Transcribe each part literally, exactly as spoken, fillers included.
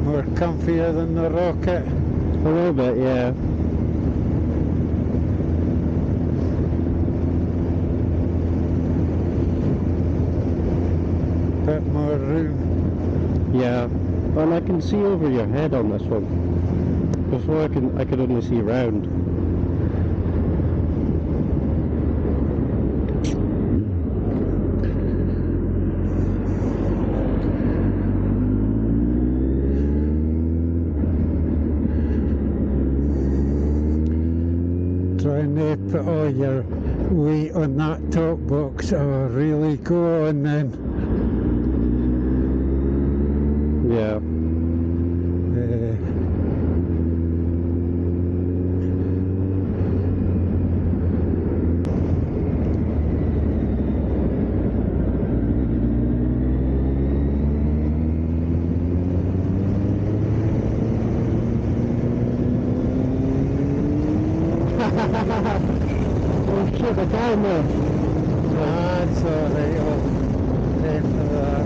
more comfier than the Rocket. A little bit, yeah. Bit more room. Yeah, and I can see over your head on this one. Before I can, I could only see round. Try not to put all your weight on that top box or really go on then. Yeah. Uh, Oh shit, the down there. That's alright, I'll pay for that.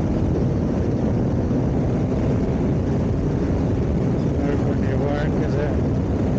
It's not going to work, is it?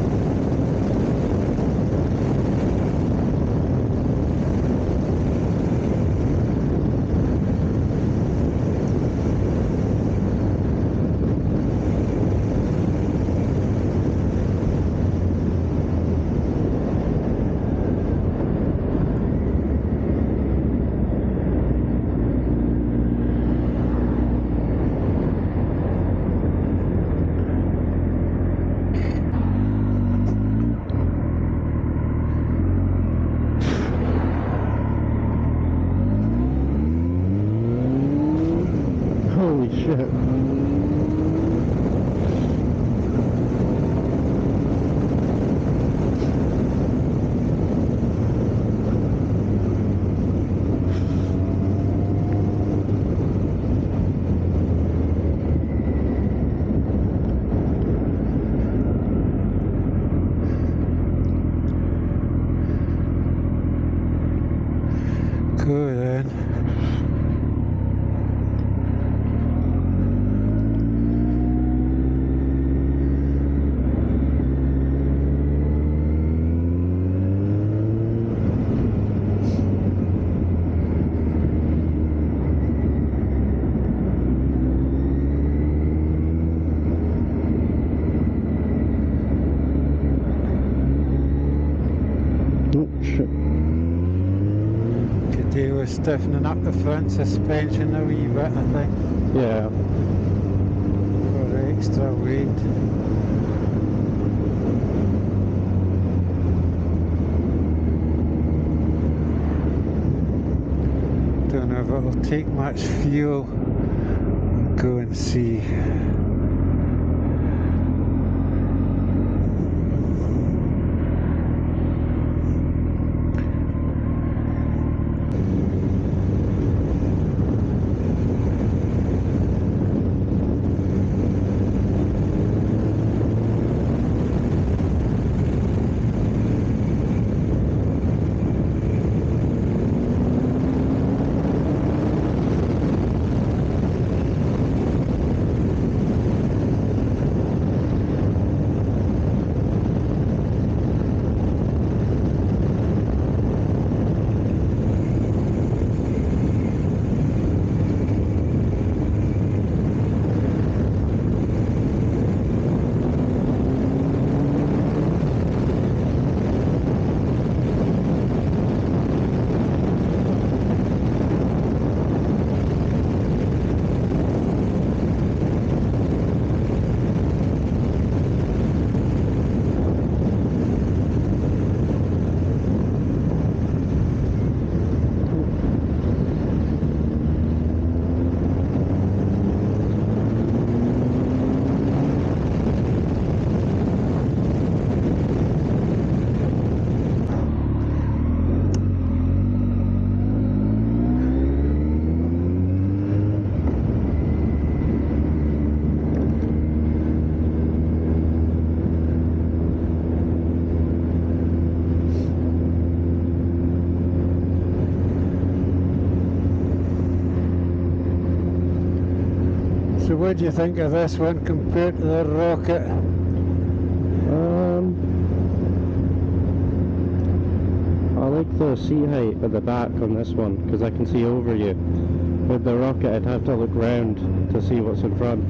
Holy shit. Cool then. Oh shit. Could do with stiffening up the front suspension a wee bit, I think, Yeah. for extra weight. Don't know if it'll take much fuel. I'll go and see. So what do you think of this one compared to the Rocket? Um, I like the seat height at the back on this one because I can see over you. With the Rocket I'd have to look round to see what's in front.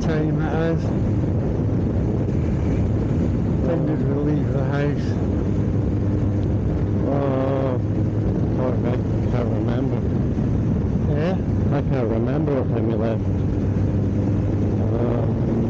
time it is. When did we leave the house? Oh, God, I can't remember. Yeah? I can't remember what time we left. Uh,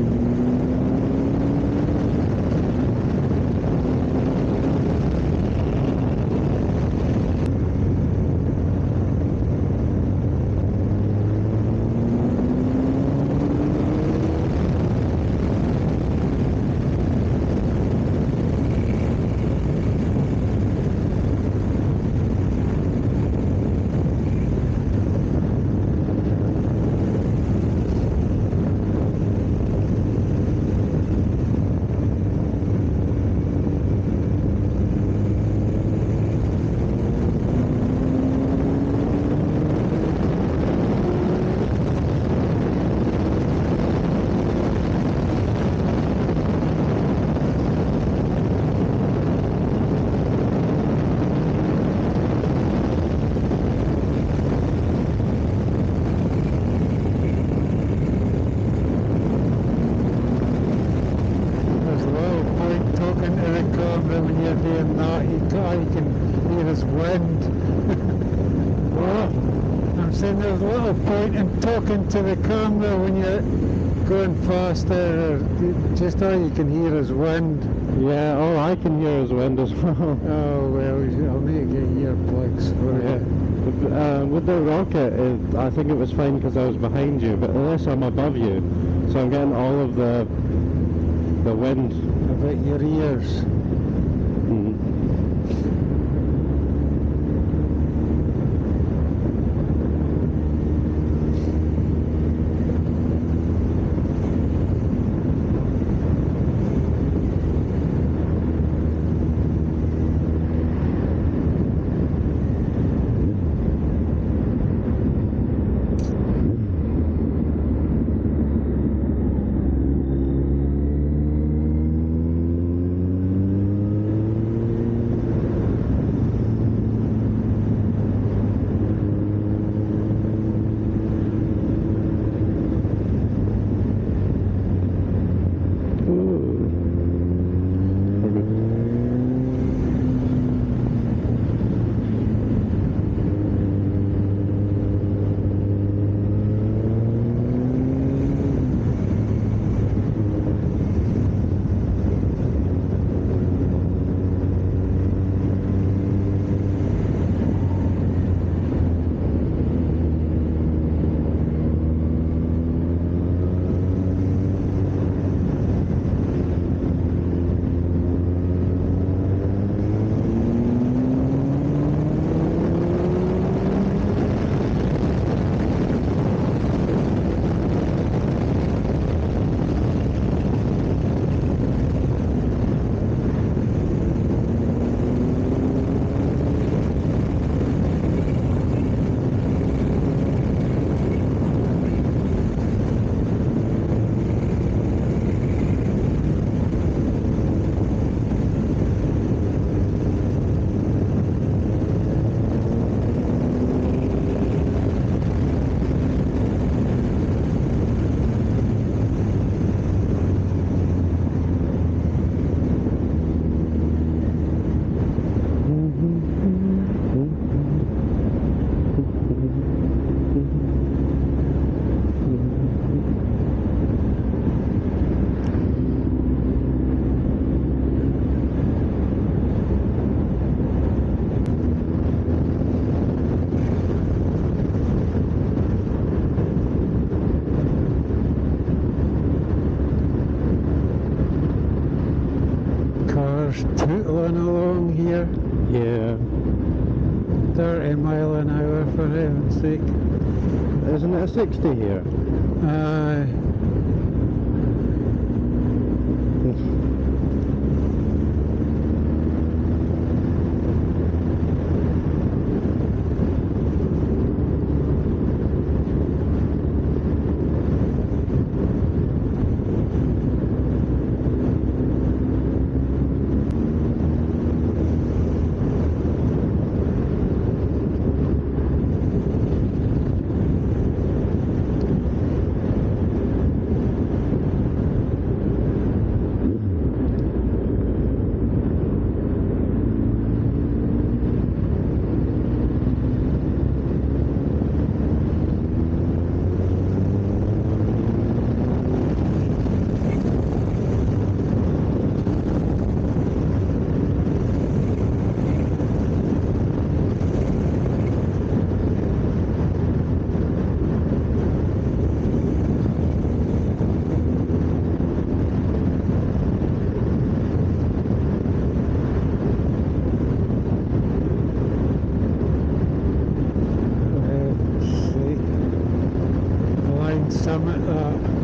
when you're doing that, you can, you can hear his wind. What? I'm saying there's little point in talking to the camera when you're going faster, or just all you can hear is wind. yeah, all I can hear is wind as well. Oh well, I'll need to get earplugs for Yeah. it. But, uh, with the rocket, it, I think it was fine because I was behind you, but unless I'm above you, so I'm getting all of the the wind. About your ears. Mm. Tootling along here, Yeah. thirty mile an hour for heaven's sake. Isn't it a sixty here? Aye. main summit that.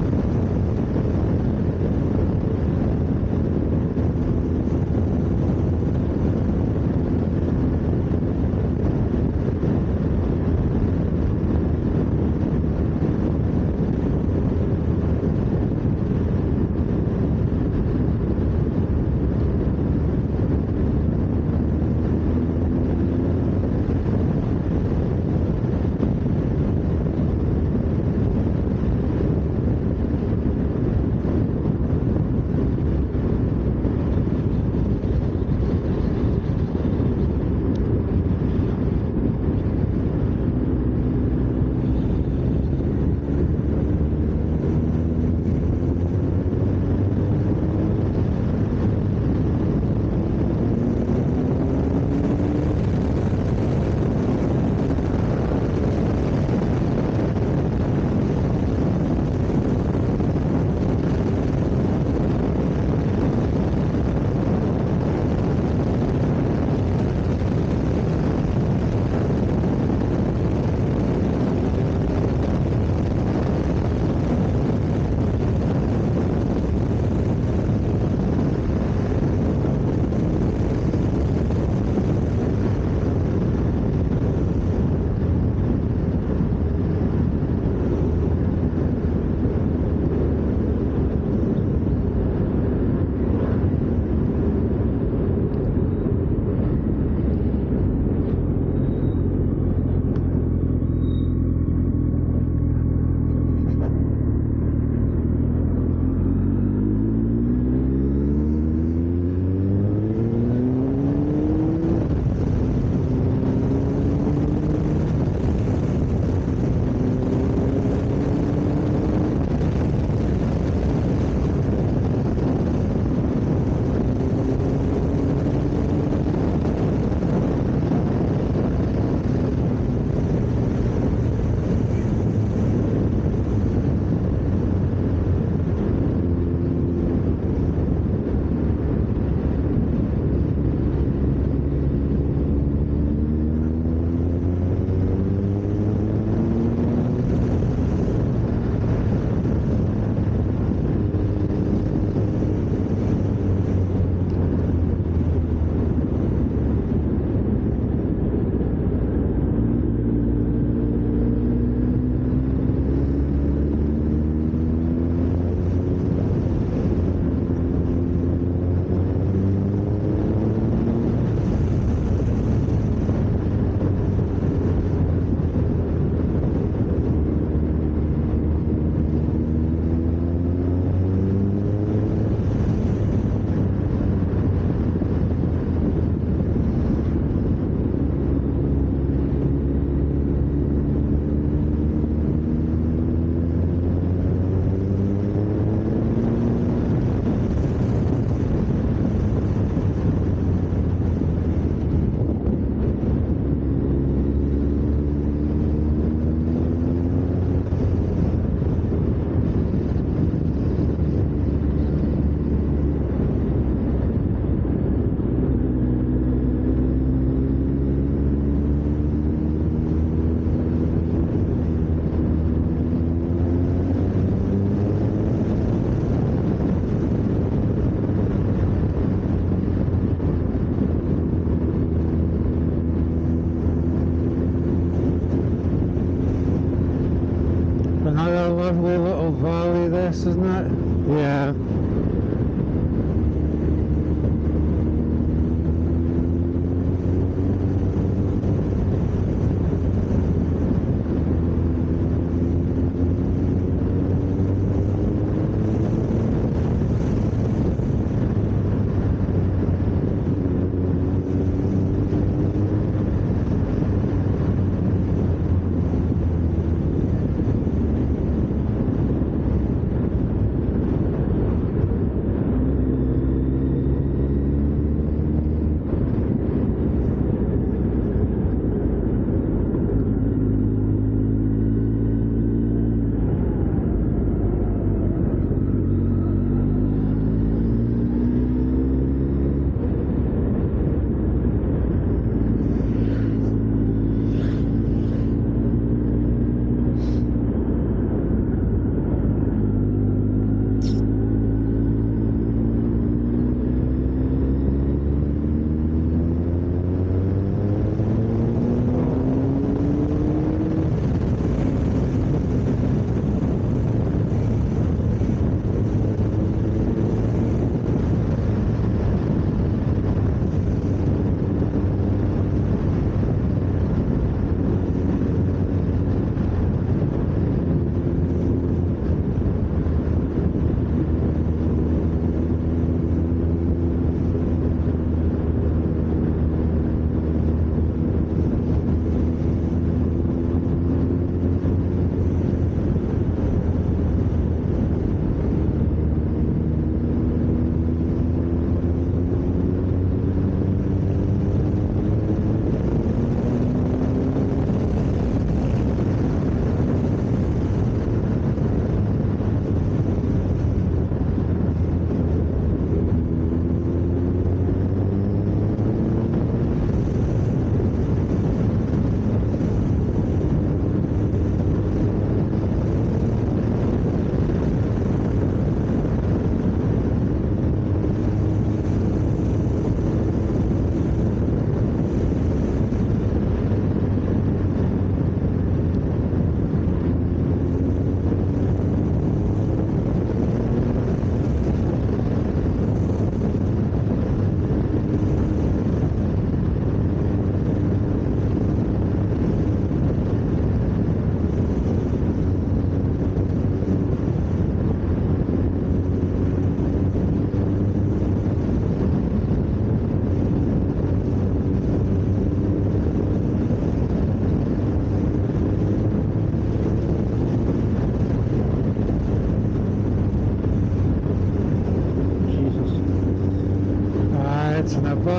Another lovely little valley this, isn't it? Yeah.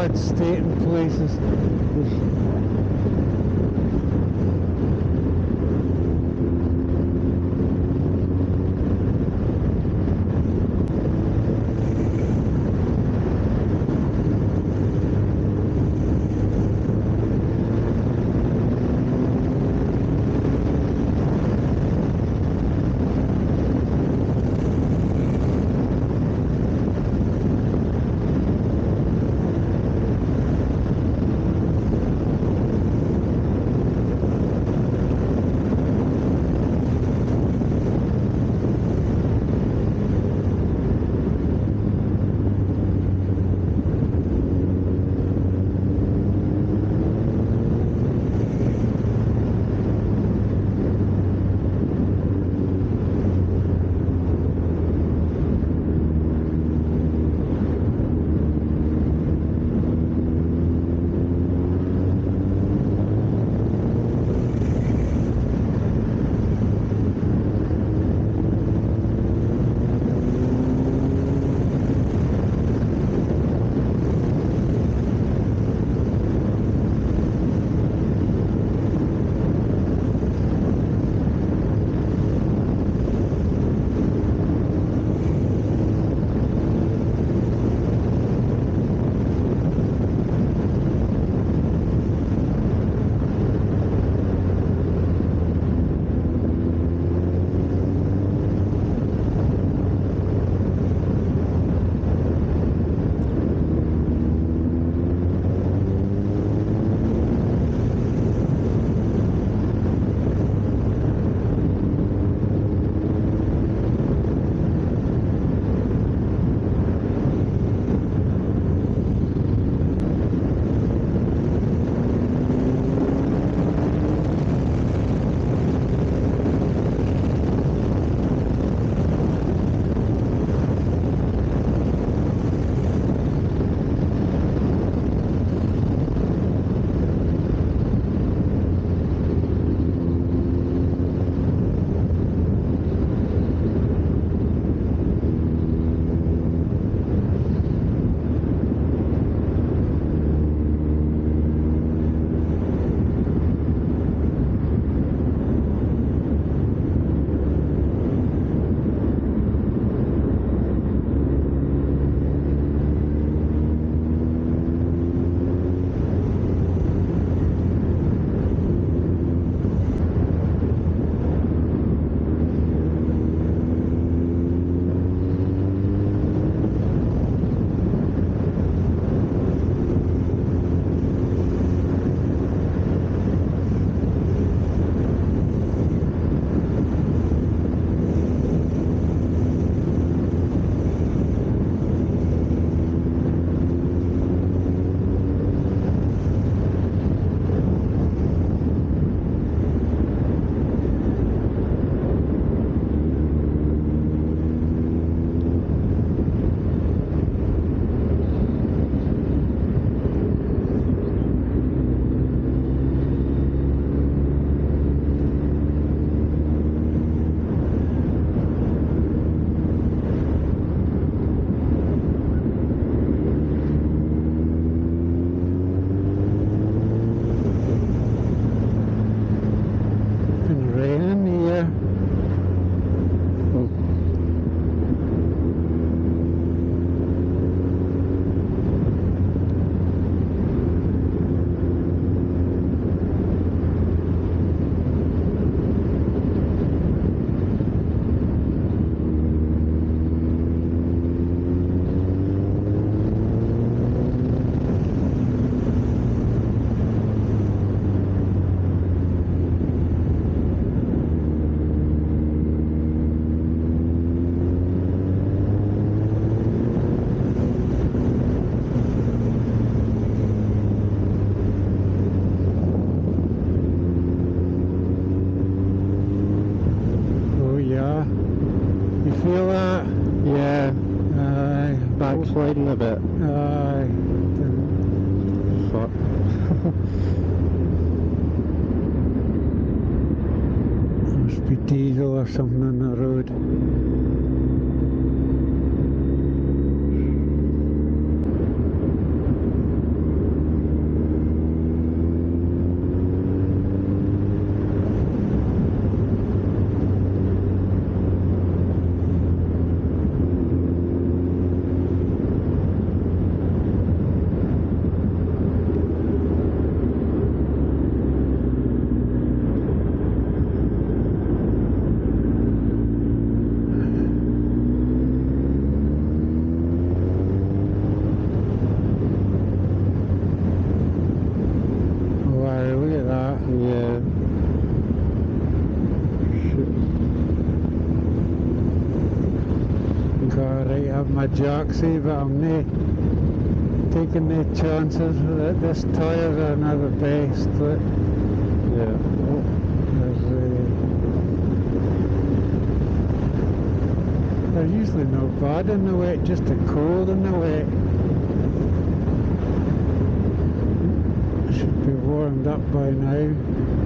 bad state in places. feel that? Yeah. Aye. Backsliding a bit. Aye. Fuck. Must be diesel or something on the road. have my jockey, but I'm not taking no chances that this tyres are not the best. But Yeah. oh, there's a, they're usually not bad in the wet, just a cold in the wet. Should be warmed up by now.